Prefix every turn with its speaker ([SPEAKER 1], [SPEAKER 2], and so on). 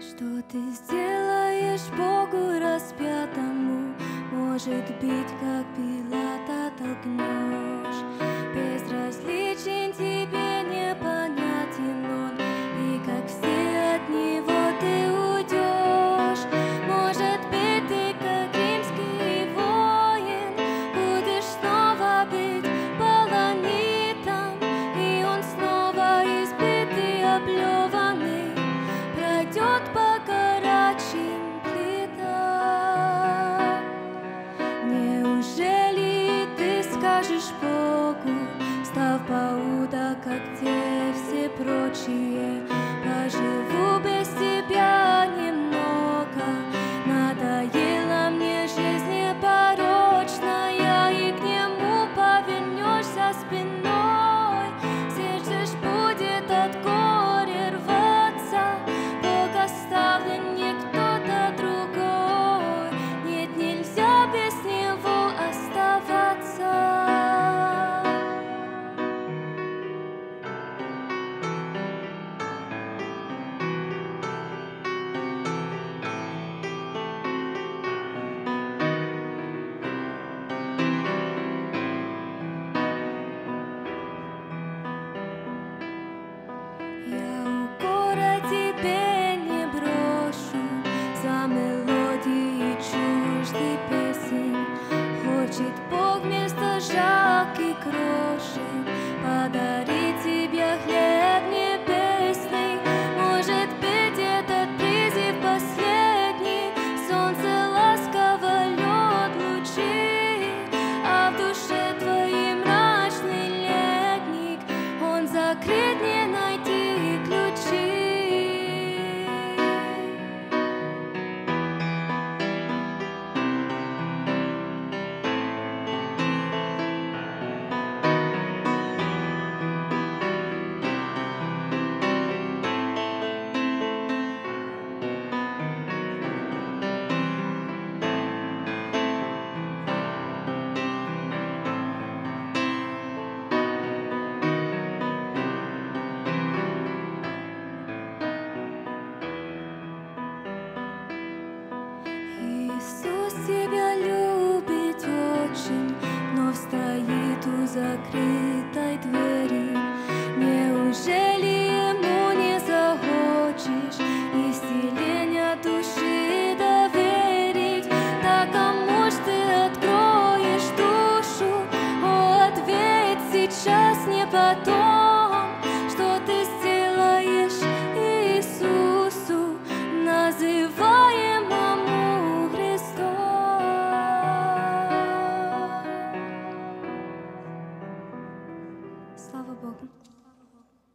[SPEAKER 1] Что ты сделаешь Богу распятому? Может быть, как Пилата оттолкнешь. Безразличен тебе, непонятен он, и как все от него ты уйдешь. Может быть, ты, как римский воин, будешь снова быть полонитом, и он снова избитый, облеванный пройдет по горячим плитам. Неужели ты скажешь Богу, став поудок, как те все прочие, поживу без тебя немного, надоела мне жизнь непорочная, и к нему повернешься спиной, сердце ж будет от горя рваться. Бог оставлен, не кто-то другой, нет, нельзя без него оставаться. Я укора тебе не брошу за мелодии чуждый песен. Хочет Бог вместо жалких крошек